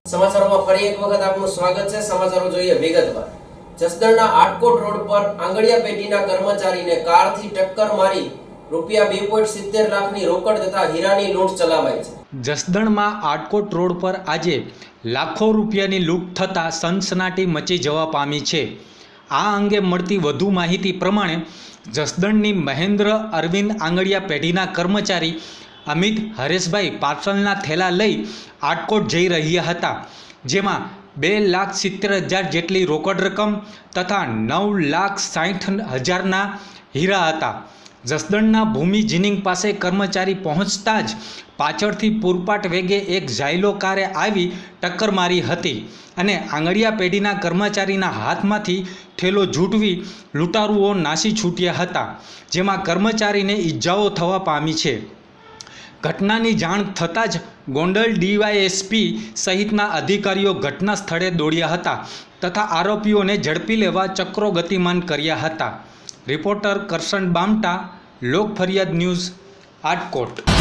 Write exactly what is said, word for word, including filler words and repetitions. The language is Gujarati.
સમાચારોમાં ફરી એક વખત આપનું સ્વાગત છે। સમાચારો જોઈએ વિગતવાર। જસદણના આટકોટ રોડ પર આંગળિયા પેઢીના કર્મચારીને કારથી ટક્કર મારી રૂપિયા બે પોઈન્ટ સિત્તેર લાખની રોકડ તથા હીરાની લૂંટ ચલાવાઈ છે। જસદણમાં આટકોટ રોડ પર આજે લાખો રૂપિયાની લૂંટ થતાં સનસનાટી મચી જવા પામી છે। આ અંગે મળતી વધુ માહિતી પ્રમાણે જસદણની મહેન્દ્ર અરવિંદ આંગળિયા પેઢીના કર્મચારી અમિત હરેશભાઈ પાર્સલના થેલા લઈ આટકોટ જઈ રહ્યા હતા, જેમાં બે લાખ સિત્તેર હજાર જેટલી રોકડ રકમ તથા નવ લાખ સાઠ હજારના હીરા હતા। જસદણના ભૂમિ જીનિંગ પાસે કર્મચારી પહોંચતા જ પાછળથી પૂરપાટ વેગે એક ઝાયલો કારે આવી ટક્કર મારી હતી અને આંગળિયા પેઢીના કર્મચારીના હાથમાંથી થેલો ઝૂંટવી લૂંટારુઓ નાસી છૂટ્યા હતા, જેમાં કર્મચારીને ઈજાઓ થવા પામી છે। ઘટનાની જાણ થતાં જ ગોંડલ ડીવાયએસપી સહિતના અધિકારીઓ ઘટના સ્થળે દોડ્યા હતા તથા આરોપીઓને ઝડપી લેવા ચક્રો ગતિમાન કર્યા હતા। રિપોર્ટર કરશન બામટા, લોક ફરિયાદ ન્યૂઝ, આટકોટ।